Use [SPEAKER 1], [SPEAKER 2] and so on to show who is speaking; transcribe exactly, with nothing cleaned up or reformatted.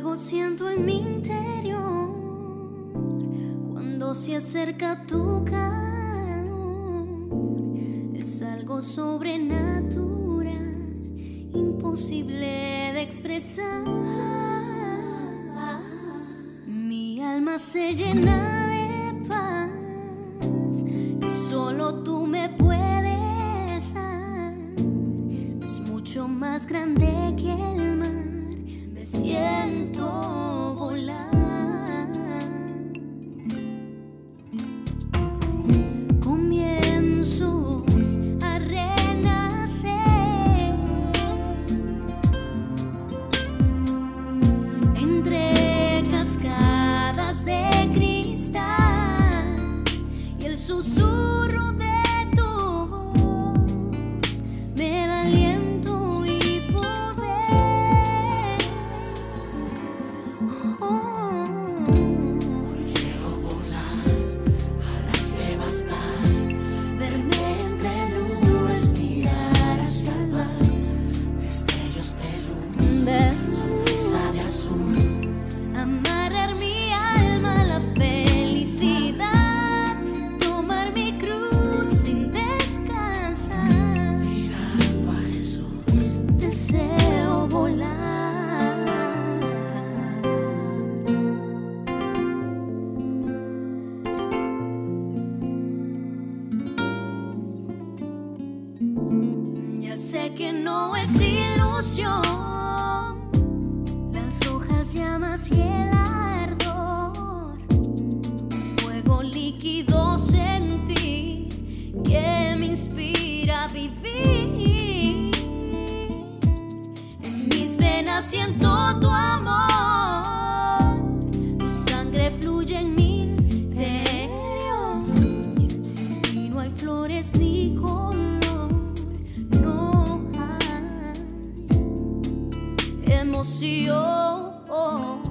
[SPEAKER 1] Algo siento en mi interior cuando se acerca tu calor. Es algo sobrenatural, imposible de expresar. Mi alma se llena de paz que solo tú me puedes dar. Es mucho más grande que el mar. Me siento volar. Comienzo a renacer entre cascadas de cristal y el susurro de tu voz me da aliento y poder. Oh,
[SPEAKER 2] Hoy quiero volar, alas levantar, verme entre nubes, mirar hasta el mar, destellos de luz, sonrisa de azul.
[SPEAKER 1] amarrar mi alma a la felicidad, tomar mi cruz sin descansar.
[SPEAKER 2] Mirando a Jesús,
[SPEAKER 1] Deseo volar. Ya sé que no es ilusión, las rojas llamas y el ardor, fuego líquido sentí que me inspira a vivir. En mis venas siento tu amor, tu sangre fluye en mi interior. Sin ti no hay flores ni color, no hay emoción.